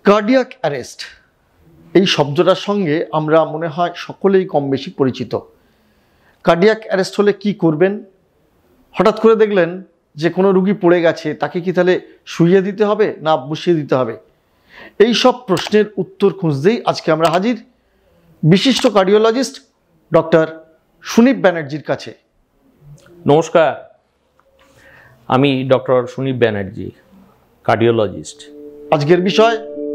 Cardiac arrest এই শব্দটার সঙ্গে আমরা মনে হয় সকলেই কম বেশি পরিচিত। কার্ডিয়াক অ্যারেস্ট হলে কি করবেন? হঠাৎ করে দেখলেন যে কোনো রুগী পড়ে গেছে, তাকে কি তাহলে শুইয়ে দিতে হবে না বসিয়ে দিতে হবে? এই সব প্রশ্নের উত্তর খুঁজতেই আজকে আমরা হাজির বিশিষ্ট কার্ডিওলজিস্ট ডক্টর সুনীপ ব্যানার্জির কাছে। নমস্কার, আমি ডক্টর সুনীপ ব্যানার্জি, কার্ডিওলজিস্ট। আজকের বিষয়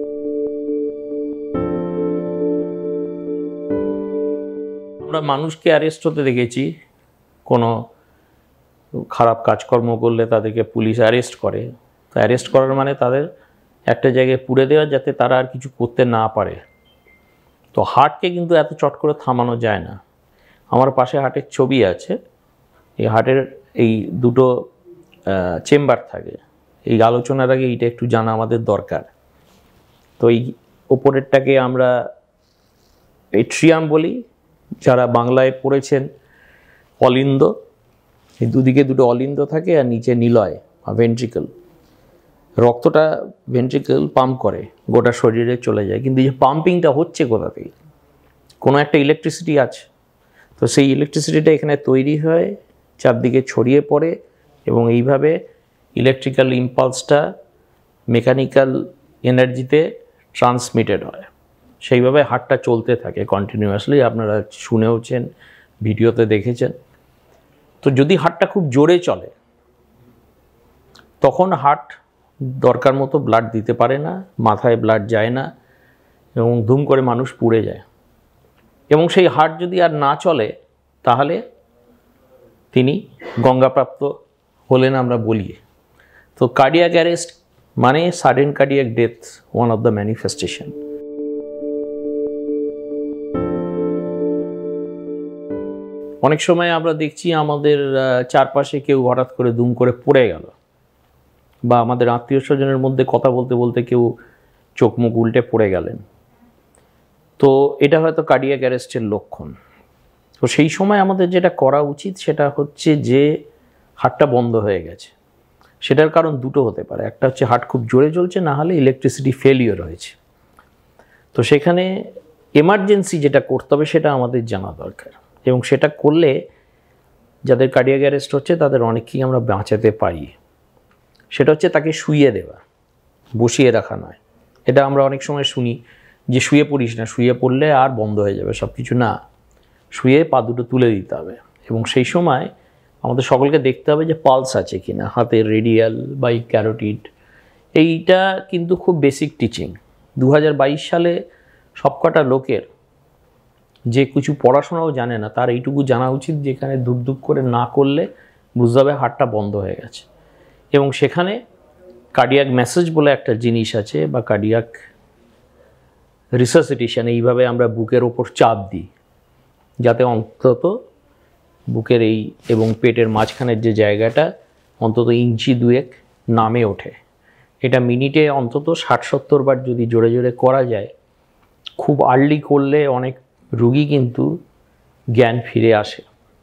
আমরা মানুষকে অ্যারেস্ট হতে দেখেছি। কোনো খারাপ কাজকর্ম করলে তাদেরকে পুলিশ অ্যারেস্ট করে। তো অ্যারেস্ট করার মানে তাদের একটা জায়গায় পুরে দেওয়া, যাতে তারা আর কিছু করতে না পারে। তো হার্টকে কিন্তু এত চট করে থামানো যায় না। আমার পাশে হার্টের ছবি আছে। এই হার্টের এই দুটো চেম্বার থাকে। এই আলোচনার আগে এইটা একটু জানা আমাদের দরকার। তো এই ওপরেরটাকে আমরা এট্রিয়াম বলি, যারা বাংলায় পড়েছেন অলিন্দ। এই দুদিকে দুটো অলিন্দ থাকে আর নিচে নিলয় বা ভেন্ট্রিকল। রক্তটা ভেন্ট্রিকল পাম্প করে, গোটা শরীরে চলে যায়। কিন্তু এই যে পাম্পিংটা হচ্ছে কোথা থেকে? কোনো একটা ইলেকট্রিসিটি আছে। তো সেই ইলেকট্রিসিটিটা এখানে তৈরি হয়, চারদিকে ছড়িয়ে পড়ে এবং এইভাবে ইলেকট্রিক্যাল ইম্পালসটা মেকানিক্যাল এনার্জিতে ট্রান্সমিটেড হয়। সেইভাবে হার্টটা চলতে থাকে কন্টিনিউয়াসলি। আপনারা শুনেওছেন, ভিডিওতে দেখেছেন। তো যদি হার্টটা খুব জোরে চলে, তখন হার্ট দরকার মতো ব্লাড দিতে পারে না, মাথায় ব্লাড যায় না এবং ধুম করে মানুষ পুড়ে যায়। এবং সেই হার্ট যদি আর না চলে, তাহলে তিনি গঙ্গাপ্রাপ্ত হলেন আমরা বলি। তো কার্ডিয়াক অ্যারেস্ট মানে sudden cardiac death, one of the manifestation. অনেক সময় আমরা দেখছি আমাদের চারপাশে কেউ হঠাৎ করে দুম করে পড়ে গেল, বা আমাদের আত্মীয় স্বজনের মধ্যে কথা বলতে বলতে কেউ চোখ মুখ উল্টে পড়ে গেলেন। তো এটা হয়তো কার্ডিয়াক অ্যারেস্টের লক্ষণ। তো সেই সময় আমাদের যেটা করা উচিত সেটা হচ্ছে যে হার্টটা বন্ধ হয়ে গেছে। সেটার কারণ দুটো হতে পারে। একটা হচ্ছে হার্ট খুব জোরে চলছে, না হলে ইলেকট্রিসিটি ফেলিওর হয়েছে। তো সেখানে এমার্জেন্সি যেটা করতে হবে সেটা আমাদের জানা দরকার। এবং সেটা করলে যাদের কার্ডিয়াক অ্যারেস্ট হচ্ছে তাদের অনেককেই আমরা বাঁচাতে পারি। সেটা হচ্ছে তাকে শুইয়ে দেওয়া, বসিয়ে রাখা নয়। এটা আমরা অনেক সময় শুনি যে শুয়ে পড়িস না, শুয়ে পড়লে আর বন্ধ হয়ে যাবে সব কিছু। না, শুয়ে পা দুটো তুলে দিতে হবে। এবং সেই সময় আমাদের সকলকে দেখতে হবে যে পালস আছে কিনা, হাতের রেডিয়াল বা ক্যারোটিড। এইটা কিন্তু খুব বেসিক টিচিং। 2022 সালে সবকটা লোকের যে কিছু পড়াশোনাও জানে না, তার এইটুকু জানা উচিত যে এখানে ধুপ ধুপ করে না করলে বুঝতে হবে হার্টটা বন্ধ হয়ে গেছে। এবং সেখানে কার্ডিয়াক মেসেজ বলে একটা জিনিস আছে, বা কার্ডিয়াক রিসাসিটেশন। এইভাবে আমরা বুকের ওপর চাপ দিই, যাতে অন্তত বুকের এই এবং পেটের মাঝখানের যে জায়গাটা অন্তত ইঞ্চি দুয়েক নামে ওঠে। এটা মিনিটে অন্তত 60-70 বার যদি জোরে জোরে করা যায়, খুব আর্লি করলে অনেক রুগী কিন্তু জ্ঞান ফিরে আসে।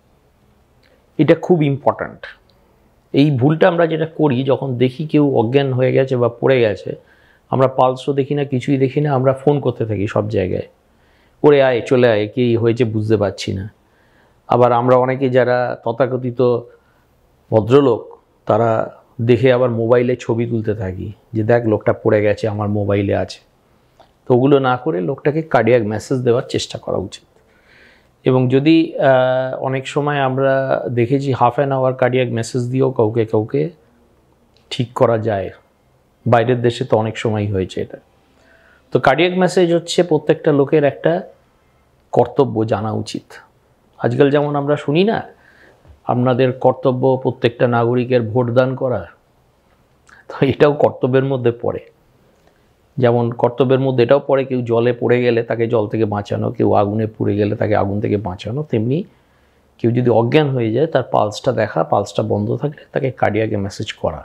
এটা খুব ইম্পর্ট্যান্ট। এই ভুলটা আমরা যেটা করি, যখন দেখি কেউ অজ্ঞান হয়ে গেছে বা পড়ে গেছে, আমরা পালসও দেখি না, কিছুই দেখি না, আমরা ফোন করতে থাকি সব জায়গায়, করে আয়, চলে আয়, কি হয়েছে বুঝতে পারছি না। আবার আমরা অনেকে যারা তথাকথিত ভদ্রলোক, তারা দেখে আবার মোবাইলে ছবি তুলতে থাকি যে দেখ লোকটা পড়ে গেছে, আমার মোবাইলে আছে। তো ওগুলো না করে লোকটাকে কার্ডিয়াক মেসেজ দেওয়ার চেষ্টা করা উচিত। এবং যদি অনেক সময় আমরা দেখেছি half an hour cardiac massage দিয়েও কাউকে কাউকে ঠিক করা যায়। বাইরের দেশে তো অনেক সময় হয়েছে এটা। তো কার্ডিয়াক মেসেজ হচ্ছে প্রত্যেকটা লোকের একটা কর্তব্য, জানা উচিত। আজকাল যেমন আমরা শুনি না, আপনাদের কর্তব্য প্রত্যেকটা নাগরিকের ভোটদান করা, তো এটাও কর্তব্যের মধ্যে পড়ে। যেমন কর্তব্যের মধ্যে এটাও পড়ে কেউ জলে পড়ে গেলে তাকে জল থেকে বাঁচানো, কেউ আগুনে পুড়ে গেলে তাকে আগুন থেকে বাঁচানো। তেমনি কেউ যদি অজ্ঞান হয়ে যায়, তার পালসটা দেখা, পালসটা বন্ধ থাকলে তাকে কার্ডিয়াক মেসেজ করা।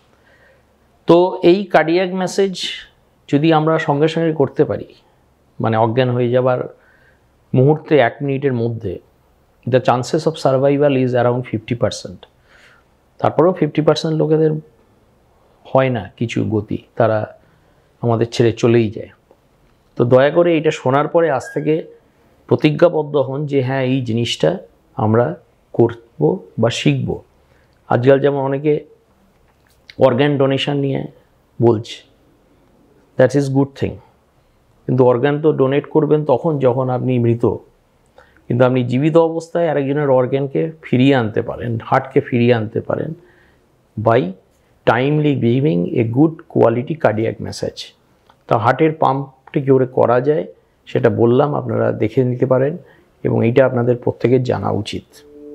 তো এই কার্ডিয়াক মেসেজ যদি আমরা সঙ্গে সঙ্গে করতে পারি, মানে অজ্ঞান হয়ে যাবার মুহূর্তে 1 মিনিটের মধ্যে, the chances of survival is around 50%। তারপরেও 50% লোকেদের হয় না কিছু গতি, তারা আমাদের ছেড়ে চলেই যায়। তো দয়া করে এটা শোনার পরে আজ থেকে প্রতিজ্ঞাবদ্ধ হন যে হ্যাঁ এই জিনিসটা আমরা করব বা শিখব। আজকাল যেমন অনেকে অর্গ্যান ডোনেশন নিয়ে বলছে, দ্যাট ইজ গুড থিং, কিন্তু অর্গ্যান তো ডোনেট করবেন তখন যখন আপনি মৃত, কিন্তু আপনি জীবিত অবস্থায় আরেকজনের অর্গ্যানকে ফিরিয়ে আনতে পারেন, হার্টকে ফিরিয়ে আনতে পারেন by timely giving a good quality cardiac massage. তা হার্টের পাম্পটি কী করে করা যায় সেটা বললাম, আপনারা দেখে নিতে পারেন এবং এইটা আপনাদের প্রত্যেকের জানা উচিত।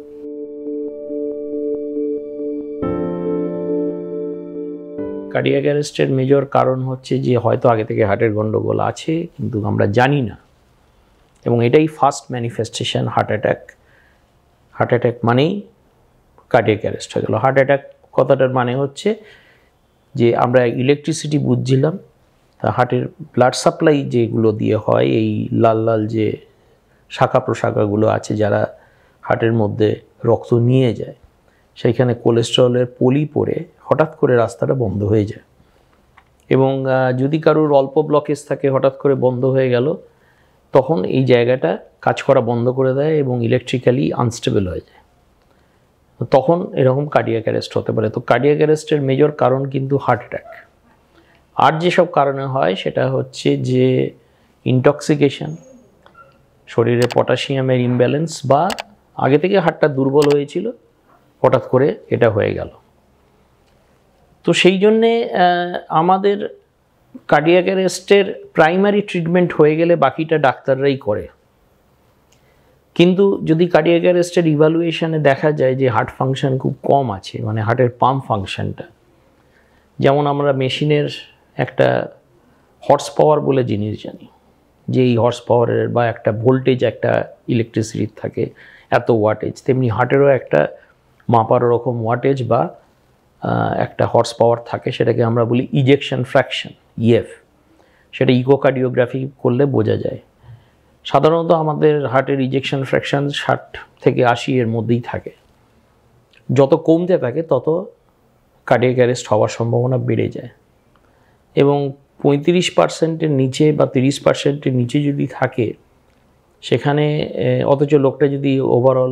কার্ডিয়াক অ্যারেস্টের মেজর কারণ হচ্ছে যে হয়তো আগে থেকে হার্টের গণ্ডগোল আছে কিন্তু আমরা জানি না, এবং এটাই first manifestation heart attack. Heart attack মানেই কার্ডিয়াক অ্যারেস্ট হয়ে গেল। হার্ট অ্যাটাক কথাটার মানে হচ্ছে যে আমরা ইলেকট্রিসিটি বুঝছিলাম, তা হার্টের ব্লাড সাপ্লাই যেগুলো দিয়ে হয়, এই লাল লাল যে শাখা প্রশাখাগুলো আছে যারা হার্টের মধ্যে রক্ত নিয়ে যায়, সেইখানে কোলেস্টেরলের পলি পড়ে হঠাৎ করে রাস্তাটা বন্ধ হয়ে যায়, এবং যদি কারোর অল্প ব্লকেজ থাকে হঠাৎ করে বন্ধ হয়ে গেল, তখন এই জায়গাটা কাজ করা বন্ধ করে দেয় এবং ইলেকট্রিক্যালি আনস্টেবল হয়ে যায়, তখন এরকম কার্ডিয়াক অ্যারেস্ট হতে পারে। তো কার্ডিয়াক অ্যারেস্টের মেজর কারণ কিন্তু হার্ট অ্যাটাক। আর যেসব কারণে হয় সেটা হচ্ছে যে ইনটক্সিকেশন, শরীরে পটাশিয়ামের ইমব্যালেন্স, বা আগে থেকে হার্টটা দুর্বল হয়েছিল হঠাৎ করে এটা হয়ে গেল। তো সেই জন্যে আমাদের কার্ডিয়াক অ্যারেস্টের প্রাইমারি ট্রিটমেন্ট হয়ে গেলে বাকিটা ডাক্তাররাই করে, কিন্তু যদি কার্ডিয়াক অ্যারেস্টের ইভ্যালুয়েশনে দেখা যায় যে হার্ট ফাংশন খুব কম আছে, মানে হার্টের পাম্প ফাংশনটা, যেমন আমরা মেশিনের একটা হর্স পাওয়ার বলে জিনিস জানি, যে এই হর্স পাওয়ারের বা একটা ভোল্টেজ একটা ইলেকট্রিসিটির থাকে এত ওয়াটেজ, তেমনি হার্টেরও একটা মাপার রকম ওয়াটেজ বা একটা হর্স পাওয়ার থাকে, সেটাকে আমরা বলি ইজেকশন ফ্র্যাকশন, ইএফ। সেটা ইকোকার্ডিওগ্রাফি করলে বোঝা যায়। সাধারণত আমাদের হার্টের ইজেকশন ফ্র্যাকশন 60 থেকে 80 এর মধ্যেই থাকে। যত কমতে থাকে তত কার্ডিয়াক অ্যারেস্ট হওয়ার সম্ভাবনা বেড়ে যায়, এবং 35%-এর নিচে বা 30%-এর নিচে যদি থাকে সেখানে, অথচ লোকটা যদি ওভারঅল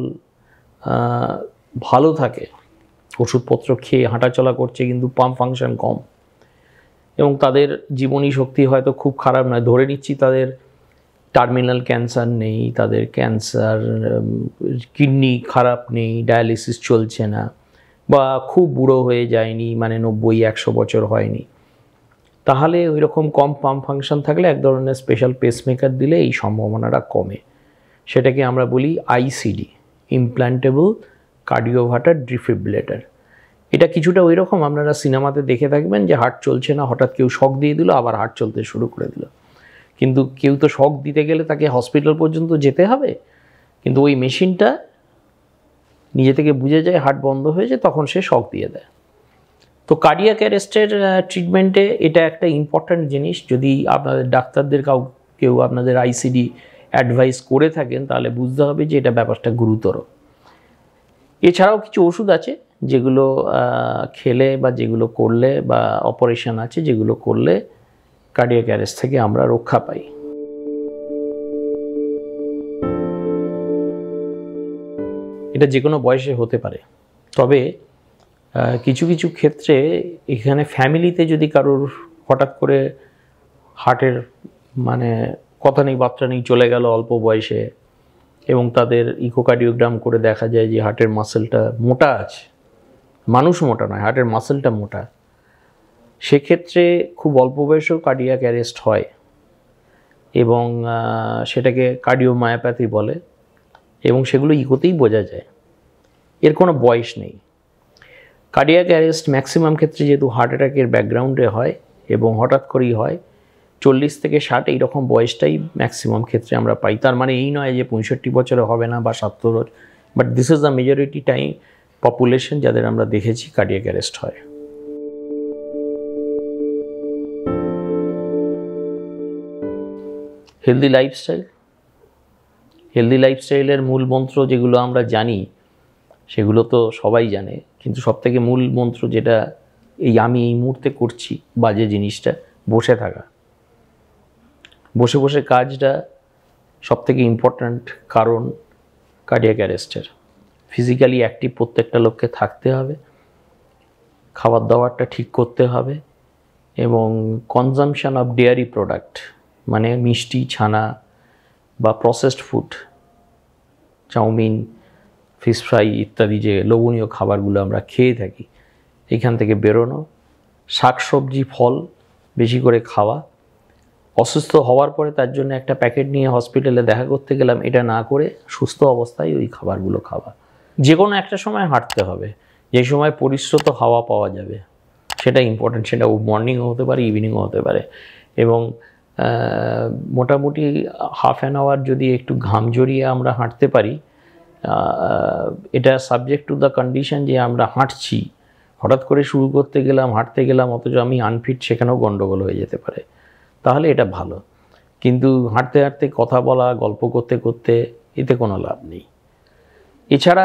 ভালো থাকে, ওষুধপত্র খেয়ে হাঁটাচলা করছে কিন্তু পাম্প ফাংশন কম, এবং তাদের জীবনী শক্তি হয়তো খুব খারাপ নয়, ধরে নিচ্ছি তাদের টার্মিনাল ক্যান্সার নেই, তাদের ক্যান্সার, কিডনি খারাপ নেই, ডায়ালিসিস চলছে না, বা খুব বুড়ো হয়ে যায়নি, মানে 90-100 বছর হয়নি, তাহলে ওই রকম কম পাম্প ফাংশন থাকলে এক ধরনের স্পেশাল পেসমেকার দিলে এই সম্ভাবনাটা কমে। সেটাকে আমরা বলি আইসিডি, ইমপ্ল্যান্টেবল কার্ডিওভার্টার ডিফিব্রিলেটর। এটা কিছুটা ওই রকম আপনারা সিনেমাতে দেখে থাকবেন যে হার্ট চলছে না, হঠাৎ কেউ শক দিয়ে দিল, আবার হার্ট চলতে শুরু করে দিল, কিন্তু কেউ তো শক দিতে গেলে তাকে হসপিটাল পর্যন্ত যেতে হবে, কিন্তু ওই মেশিনটা নিজে থেকে বুঝে যায় হার্ট বন্ধ হয়েছে, তখন সে শক দিয়ে দেয়। তো কার্ডিয়াক অ্যারেস্টের ট্রিটমেন্টে এটা একটা ইম্পর্ট্যান্ট জিনিস। যদি আপনাদের ডাক্তারদের কেউ আপনাদের আইসিডি অ্যাডভাইস করে থাকেন তাহলে বুঝতে হবে যে এটা ব্যাপারটা গুরুতর। এছাড়াও কিছু ওষুধ আছে যেগুলো খেলে বা যেগুলো করলে, বা অপারেশন আছে যেগুলো করলে কার্ডিয়াক অ্যারেস্ট থেকে আমরা রক্ষা পাই। এটা যে কোনো বয়সে হতে পারে, তবে কিছু কিছু ক্ষেত্রে এখানে ফ্যামিলিতে যদি কারোর হঠাৎ করে হার্টের মানে কথা নেই বার্তা নেই চলে গেল অল্প বয়সে, এবং তাদের ইকোকার্ডিওগ্রাম করে দেখা যায় যে হার্টের মাসেলটা মোটা আছে, মানুষ মোটা নয়, হার্টের মাসেলটা মোটা, সেক্ষেত্রে খুব অল্প বয়সেও কার্ডিয়াক অ্যারেস্ট হয়, এবং সেটাকে কার্ডিওমায়োপ্যাথি বলে, এবং সেগুলো ইকোতেই বোঝা যায়, এর কোনো বয়স নেই। কার্ডিয়াক অ্যারেস্ট ম্যাক্সিমাম ক্ষেত্রে যেহেতু হার্ট অ্যাটাকের ব্যাকগ্রাউন্ডে হয় এবং হঠাৎ করেই হয়, 40 থেকে 60 এইরকম বয়সটাই ম্যাক্সিমাম ক্ষেত্রে আমরা পাই। তার মানে এই নয় যে 65 বছরে হবে না বা 70, but this is the majority time population যাদের আমরা দেখেছি কার্ডিয়াক অ্যারেস্ট হয়। হেলদি লাইফস্টাইল, হেলদি লাইফস্টাইলের মূল মন্ত্র যেগুলো আমরা জানি সেগুলো তো সবাই জানে, কিন্তু সবথেকে মূল মন্ত্র যেটা আমি এই মুহূর্তে করছি বাজে জিনিসটা, বসে থাকা, বসে বসে কাজটা সবথেকে ইম্পর্ট্যান্ট কারণ কার্ডিয়াক অ্যারেস্টের। ফিজিক্যালি অ্যাক্টিভ প্রত্যেকটা লোককে থাকতে হবে, খাবার দাবারটা ঠিক করতে হবে, এবং কনজামশন অফ ডেয়ারি প্রোডাক্ট মানে মিষ্টি, ছানা বা processed food, chow mein, fish fry ইত্যাদি যে লোভনীয় খাবারগুলো আমরা খেয়ে থাকি, এখান থেকে বেরোনো, শাকসবজি ফল বেশি করে খাওয়া। অসুস্থ হওয়ার পরে তার জন্য একটা প্যাকেট নিয়ে হসপিটালে দেখা করতে গেলাম, এটা না করে সুস্থ অবস্থায় ওই খাবারগুলো খাওয়া। যে কোনো একটা সময় হাঁটতে হবে, যে সময় পরিশ্রুত হাওয়া পাওয়া যাবে, সেটা ইম্পর্ট্যান্ট। সেটা মর্নিংও হতে পারে, ইভিনিংও হতে পারে। এবং মোটামুটি হাফ অ্যান আওয়ার যদি একটু ঘাম জড়িয়ে আমরা হাঁটতে পারি, এটা সাবজেক্ট টু দ্য কন্ডিশন যে আমরা হাঁটছি, হঠাৎ করে শুরু করতে গেলাম, হাঁটতে গেলাম, অথচ আমি আনফিট, সেখানেও গণ্ডগোল হয়ে যেতে পারে। তাহলে এটা ভালো। কিন্তু হাঁটতে হাঁটতে কথা বলা, গল্প করতে করতে এতে কোনো লাভ নেই। এছাড়া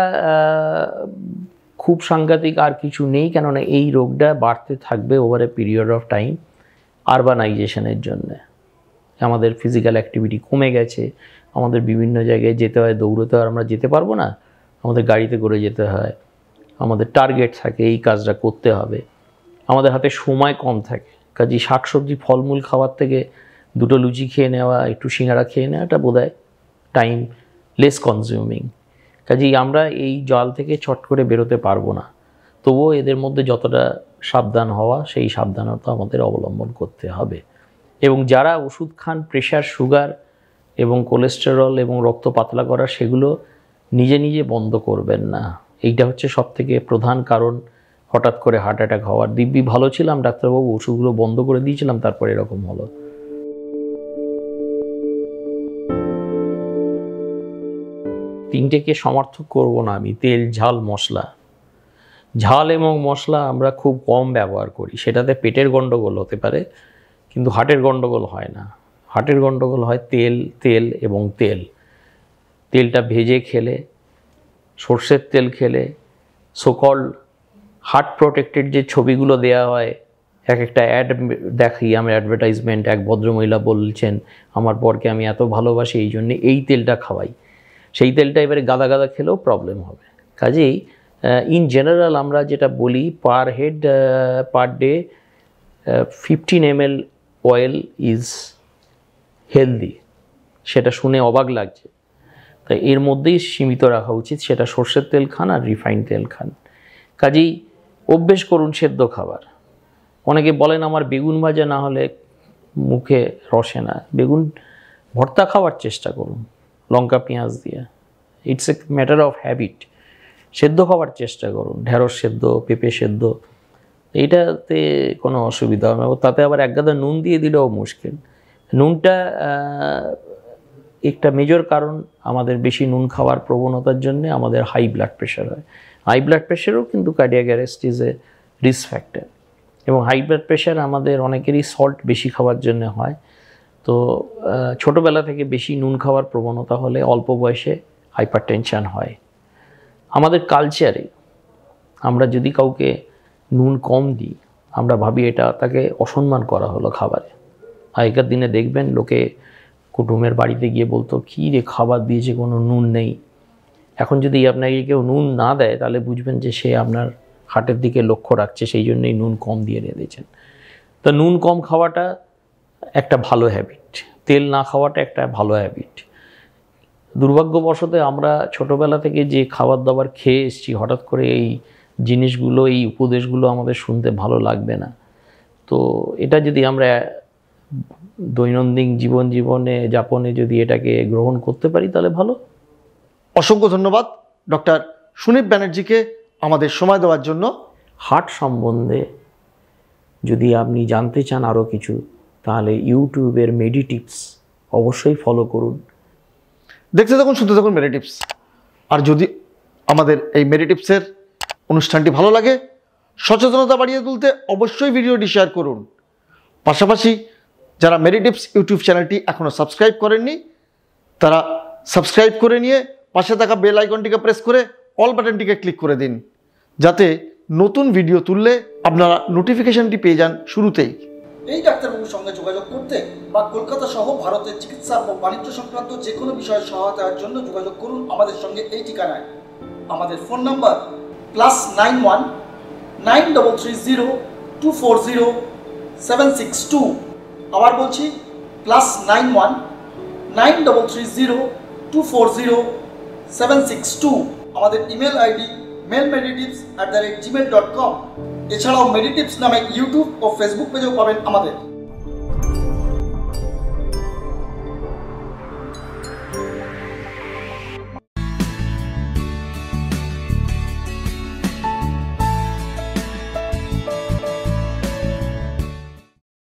খুব সাংঘাতিক আর কিছু নেই, কেননা এই রোগটা বাড়তে থাকবে over a period of time আরবানাইজেশনের জন্যে। আমাদের ফিজিক্যাল অ্যাক্টিভিটি কমে গেছে, আমাদের বিভিন্ন জায়গায় যেতে হয়, দৌড়তে হয়, আমরা যেতে পারবো না, আমাদের গাড়িতে করে যেতে হয়, আমাদের টার্গেট থাকে এই কাজটা করতে হবে, আমাদের হাতে সময় কম থাকে। কাজেই শাকসবজি ফলমূল খাওয়ার থেকে দুটো লুচি খেয়ে নেওয়া, একটু সিঙ্গাড়া খেয়ে নেওয়াটা বোধহয় টাইম লেস কনজিউমিং। কাজেই আমরা এই জাল থেকে চট করে বেরোতে পারবো না, তবুও এদের মধ্যে যতটা সাবধান হওয়া, সেই সাবধানতা আমাদের অবলম্বন করতে হবে। এবং যারা ওষুধ খান প্রেশার, সুগার এবং কোলেস্টেরল এবং রক্ত পাতলা করা, সেগুলো নিজে নিজে বন্ধ করবেন না। এইটা হচ্ছে সবথেকে প্রধান কারণ হঠাৎ করে হার্ট অ্যাটাক হওয়ার। দিব্যি ভালো ছিলাম, ডাক্তারবাবু ওষুধগুলো বন্ধ করে দিয়েছিলাম, তারপর এরকম হলো। তিনটেকে সমর্থক করব না আমি। তেল, ঝাল, মশলা। ঝাল এবং মশলা আমরা খুব কম ব্যবহার করি, সেটাতে পেটের গণ্ডগোল হতে পারে, কিন্তু হার্টের গণ্ডগোল হয় না। হার্টের গণ্ডগোল হয় তেল এবং তেল। তেলটা ভেজে খেলে, সর্ষের তেল খেলে, সোকল্ড হার্ট প্রোটেক্টেড যে ছবিগুলো দেয়া হয়, এক একটা অ্যাড দেখি আমরা, অ্যাডভার্টাইজমেন্ট, এক ভদ্রমহিলা বলছেন আমার বরকে আমি এত ভালোবাসি, এই জন্যে এই তেলটা খাওয়াই। সেই তেলটা এবারে গাদা গাদা খেলেও প্রবলেম হবে। কাজেই ইন জেনারেল আমরা যেটা বলি, per head per day 15 ml oil is healthy. সেটা শুনে অবাক লাগছে, তাই এর মধ্যেই সীমিত রাখা উচিত। সেটা সর্ষের তেল খান আর রিফাইন্ড তেল খান। কাজেই অভ্যেস করুন সেদ্ধ খাবার। অনেকে বলেন আমার বেগুন ভাজা না হলে মুখে রসে না। বেগুন ভর্তা খাওয়ার চেষ্টা করুন লঙ্কা পেঁয়াজ দিয়ে। It's a matter of habit. সেদ্ধ খাওয়ার চেষ্টা করুন, ঢেঁড়স সেদ্ধ, পেঁপে সেদ্ধ, এইটাতে কোনো অসুবিধা হবে না। তাতে আবার একগাদা নুন দিয়ে দিলেও মুশকিল। নুনটা একটা মেজর কারণ আমাদের বেশি নুন খাওয়ার প্রবণতার জন্য আমাদের হাই ব্লাড প্রেশার হয়। হাই ব্লাড প্রেশারও কিন্তু cardiac arrest is a risk factor. এবং হাই ব্লাড প্রেশার আমাদের অনেকেরই সল্ট বেশি খাওয়ার জন্য হয়। তো ছোটোবেলা থেকে বেশি নুন খাওয়ার প্রবণতা হলে অল্প বয়সে হাইপারটেনশন হয়। আমাদের কালচারে আমরা যদি কাউকে নুন কম দিই, আমরা ভাবি এটা তাকে অসম্মান করা হলো খাবারে। আগেকার দিনে দেখবেন লোকে কুটুমের বাড়িতে গিয়ে বলতো, কী রে খাবার দিয়েছে, কোনো নুন নেই। এখন যদি আপনাকে কেউ নুন না দেয়, তাহলে বুঝবেন যে সে আপনার হার্টের দিকে লক্ষ্য রাখছে, সেই জন্যই নুন কম দিয়ে দিয়েছেন। তো নুন কম খাওয়াটা একটা ভালো হ্যাবিট, তেল না খাওয়াটা একটা ভালো হ্যাবিট। দুর্ভাগ্যবশত আমরা ছোটোবেলা থেকে যে খাবার দাবার খেয়ে এসেছি, হঠাৎ করে এই জিনিসগুলো, এই উপদেশগুলো আমাদের শুনতে ভালো লাগবে না। তো এটা যদি আমরা দৈনন্দিন জীবনে যাপনে যদি এটাকে গ্রহণ করতে পারি, তাহলে ভালো। অসংখ্য ধন্যবাদ ডক্টর সুনীপ ব্যানার্জিকে আমাদের সময় দেওয়ার জন্য। হার্ট সম্বন্ধে যদি আপনি জানতে চান আরও কিছু, তাহলে ইউটিউবের মেডিটিপস অবশ্যই ফলো করুন। দেখতে থাকুন, শুনতে থাকুন মেডিটিপস। আর যদি আমাদের এই মেডিটিপসের অনুষ্ঠানটি ভালো লাগে, সচেতনতা বাড়িয়ে তুলতে অবশ্যই ভিডিওটি শেয়ার করুন। পাশাপাশি যারা মেডিটিপস ইউটিউব চ্যানেলটি এখনও সাবস্ক্রাইব করেননি, তারা সাবস্ক্রাইব করে নিয়ে পাশে থাকা বেল আইকনটিকে প্রেস করে অল বাটনটিকে ক্লিক করে দিন, যাতে নতুন ভিডিও তুললে আপনারা নোটিফিকেশনটি পেয়ে যান শুরুতেই। এই ডাক্তারবাবুর সঙ্গে যোগাযোগ করতে বা কলকাতা সহ ভারতের চিকিৎসা ও বাণিজ্য সংক্রান্ত যে কোনো বিষয়ে সহায়তার জন্য যোগাযোগ করুন আমাদের সঙ্গে এই ঠিকানায়। আমাদের ফোন নাম্বার +91 9330 240 762। আবার বলছি +91 9330 240 762। আমাদের ইমেল আইডি mailmeditips@gmail.com। এছাড়াও মেডিটিপস নামে ইউটিউব ও ফেসবুক পেজেও পাবেন আমাদের।